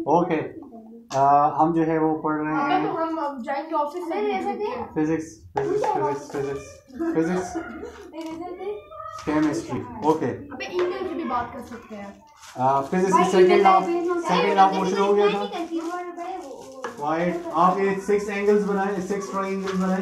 Okay हम जो है वो पढ़ रहे हैं तो हम जाएंगे ऑफिस से physics physics physics physics chemistry. Okay अबे इंग्लिश भी बात कर सकते हैं। फिजिक्स की सेकंड लॉ मोशन हो गया था। राइट, आप ये 6 एंगल्स बनाए, 6 ट्रायंगल्स बनाए।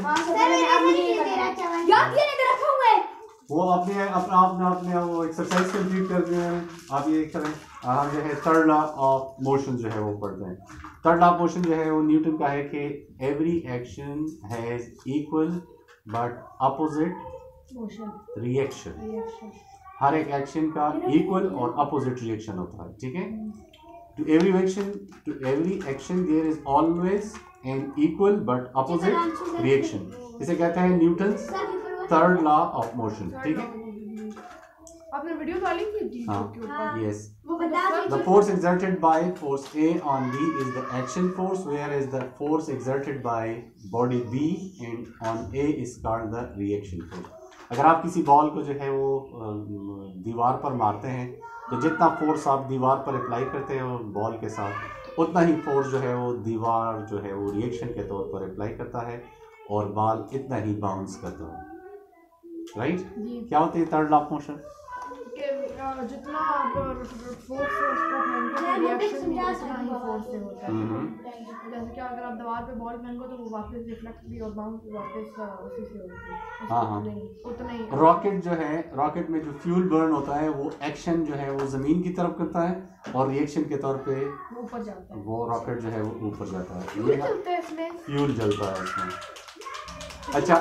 वो अपने वो एक्सरसाइज कंप्लीट कर दिए हैं। आप ये करें, हम जो है थर्ड लॉ ऑफ मोशन जो है वो पढ़ते हैं। थर्ड लॉ ऑफ मोशन जो है वो न्यूटन का है कि every action has equal but opposite reaction. हर एक एक्शन का इक्वल और अपोजिट रिएक्शन होता है, ठीक है। To every action there is always an equal but opposite reaction. इसे कहते हैं Newton's third law of motion, ठीक है। आपने वीडियो डाली थी? हाँ, yes. The force exerted by force A on B is the action force, whereas the force exerted by body B and on A is called the reaction force. अगर आप किसी ball को जो है वो दीवार पर मारते हैं तो जितना फोर्स आप दीवार पर अप्लाई करते हैं बॉल के साथ, उतना ही फोर्स जो है वो दीवार जो है वो रिएक्शन के तौर पर अप्लाई करता है और बॉल इतना ही बाउंस करता है। राइट? क्या होती है थर्ड लॉ ऑफ मोशन? जितना आप फोर्स से उसको फेंको रिएक्शन भी उतना ही फोर्स से होता है। जैसे कि अगर आप दीवार पे बॉल फेंको तो वो वापस रिफ्लेक्ट भी और बाउंस भी वापस उसी से होती है। हाँ, उतना ही। रॉकेट जो है, रॉकेट में जो फ्यूल बर्न होता है वो एक्शन जो है वो जमीन की तरफ करता है और रिएक्शन के तौर पे ऊपर जाता है। वो रॉकेट जो है वो ऊपर जाता है। फ्यूल जलता है इसमें। फ्यूल जलता है इसमें। अच्छा,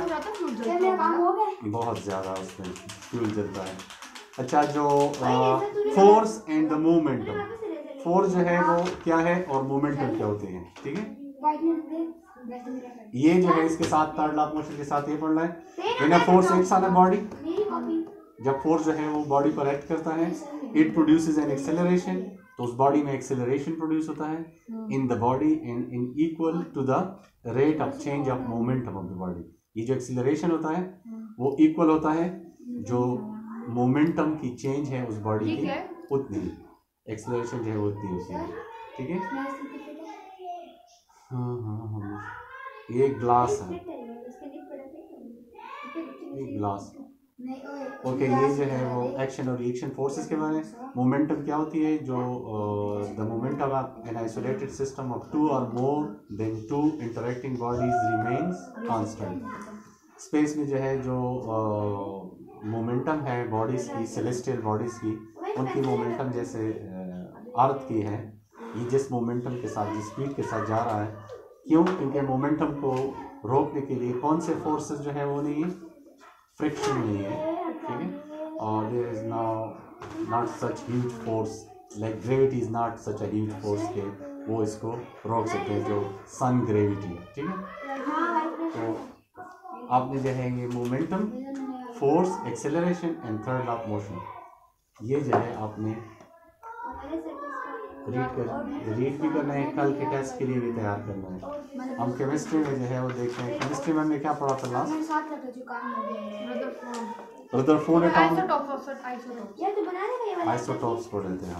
बहुत ज़्यादा उसमें फ्यूल जलता है। अच्छा, जो force and the momentum, force जो है वो क्या है और मोमेंटम क्या होते हैं, ठीक है। ये जो है इसके साथ थर्ड लॉ ऑफ मोशन के साथ ये पढ़ना है। When a force acts on a body, जब फोर्स जो है वो बॉडी पर एक्ट करता है, इट प्रोड्यूसेस एन एक्सेलरेशन, तो उस बॉडी में एक्सेलरेशन प्रोड्यूस होता है in the body and in equal to the rate of change of momentum of the body. ये जो एक्सेलरेशन होता है वो इक्वल होता है जो मोमेंटम की चेंज है उस बॉडी की, उतनी एक्सेलरेशन जो है वो उतनी होती है, ठीक है। हाँ, ये ग्लास है, ये ग्लास। ओके, ये जो है वो एक्शन और रिएक्शन फोर्सेस के बारे में। मोमेंटम क्या होती है? जो the momentum of an isolated system of 2 और more than 2 interacting bodies remains constant. Space में जो है जो मोमेंटम है बॉडीज की, सेलेस्टियल बॉडीज की, उनकी मोमेंटम जैसे अर्थ की है, ये जिस मोमेंटम के साथ, जिस स्पीड के साथ जा रहा है, क्यों? क्योंकि मोमेंटम को रोकने के लिए कौन से फोर्सेस जो है वो नहीं है, फ्रिक्शन नहीं है, ठीक है। और there is not such huge force like gravity is not such a huge force के वो इसको रोक सकते हैं, जो सन ग्रेविटी, ठीक है। तो आपने जो है ये momentum, force, acceleration and third law of motion, ये जो है आपने रीड भी करना है, कल के टेस्ट के लिए भी तैयार करना है। हम केमिस्ट्री में जो है वो देखते हैं, केमिस्ट्री में हमने क्या पढ़ा था लास्ट? रदरफोर्ड आइसोटॉप्स पढ़े थे।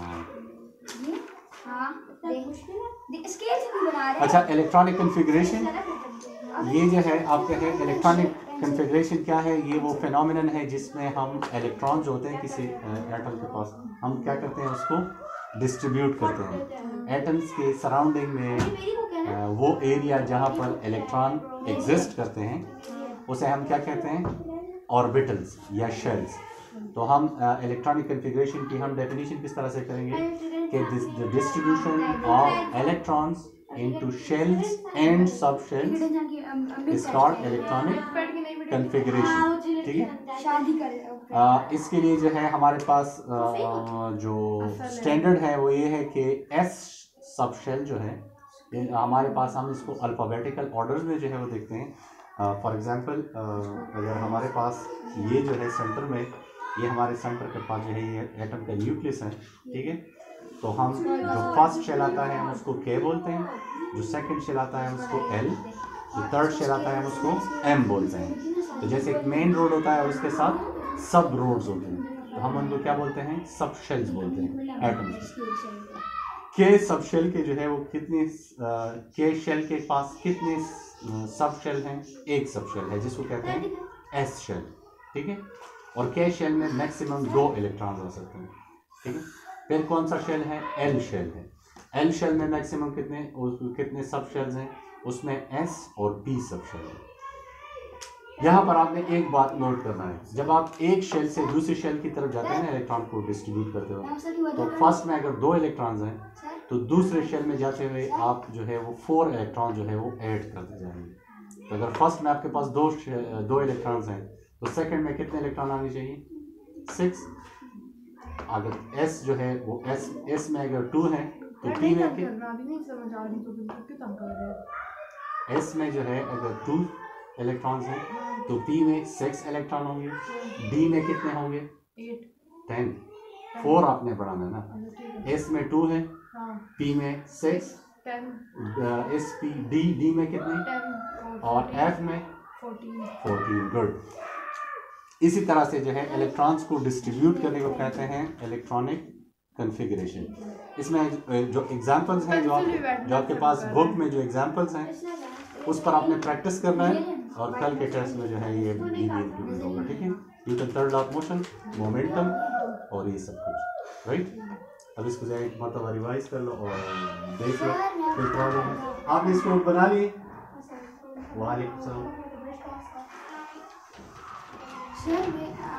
हाँ, अच्छा, इलेक्ट्रॉनिक कन्फिगरेशन, ये जो है आपके है इलेक्ट्रॉनिक कन्फिगरेशन क्या है? ये वो फिनोमिनन है जिसमें हम इलेक्ट्रॉन जो होते हैं किसी एटम के पास, हम क्या करते हैं, उसको डिस्ट्रीब्यूट करते हैं। एटम्स के सराउंडिंग में वो एरिया जहाँ पर इलेक्ट्रॉन एग्जिस्ट करते हैं उसे हम क्या कहते हैं? ऑर्बिटल्स या शेल्स। तो हम इलेक्ट्रॉनिक कन्फिगरेशन की हम डेफिनेशन किस तरह से करेंगे कि the distribution of electrons into shells and subshells is called electronic configuration, ठीक है। इसके लिए जो है हमारे पास जो स्टैंडर्ड है वो ये है कि S सबशेल जो है हमारे पास, हम इसको अल्फ़ाबेटिकल ऑर्डर्स में जो है वो देखते हैं। फॉर एग्जांपल अगर हमारे पास ये जो है सेंटर में, ये हमारे सेंटर के पास जो है ये एटम का न्यूक्लियस है, ठीक है। तो हम जो फर्स्ट शेल आता है हम उसको K बोलते हैं, जो सेकंड शेल आता है हम उसको L, जो थर्ड शेल आता है हम उसको M बोलते हैं। तो जैसे एक मेन रोड होता है और उसके साथ सब रोड्स होते हैं, तो हम उनको क्या बोलते हैं? सब शेल्स बोलते हैं एटम्स, के सब शेल के जो है वो कितने के शेल के पास कितने सब शेल हैं? एक सब शेल है जिसको कहते हैं एस शेल, ठीक है। और के शेल में मैक्सिमम 2 इलेक्ट्रॉन हो सकते हैं, ठीक है। फिर कौन सा शेल है? एल शेल है। एल शेल में मैक्सिमम कितने सब शेल्स हैं? उसमें एस और पी सब शेल है। यहाँ पर आपने एक बात नोट करना है, जब आप एक शेल से दूसरी शेल की तरफ जाते हैं ना इलेक्ट्रॉन को डिस्ट्रीब्यूट करते हो, तो फर्स्ट में अगर 2 इलेक्ट्रॉन्स हैं तो दूसरे शेल में जाते हुए आप जो है वो 4 इलेक्ट्रॉन जो है वो ऐड करते जाएंगे। तो अगर फर्स्ट में आपके पास 2 इलेक्ट्रॉन्स हैं तो सेकंड में कितने इलेक्ट्रॉन आने चाहिए? 6। अगर एस जो है वो एस में अगर 2 है तो पी में एस में जो है अगर 2 इलेक्ट्रॉन्स हैं तो पी में 6 इलेक्ट्रॉन होंगे, डी में कितने होंगे? 10। 4 आपने बढ़ाना है ना। एस में 2 है, पी में 6, एस पी डी में कितने? 10 और एफ में 14। गुड। इसी तरह से जो है इलेक्ट्रॉन्स को डिस्ट्रीब्यूट करने को कहते हैं इलेक्ट्रॉनिक कॉन्फ़िगरेशन। इसमें जो एग्जांपल्स हैं जो आपके पास बुक में जो एग्जांपल्स हैं उस पर आपने प्रैक्टिस करना है और कल के टेस्ट में जो है ये भी इंक्लूडेड होगा, ठीक है। Newton third law of motion, momentum और ये सब कुछ, राइट। अब इसको जो एक मरतबा रिवाइज कर लो और देख लो कोई प्रॉब्लम है। आपने इसको बना लिए? वालेकुम सलाम।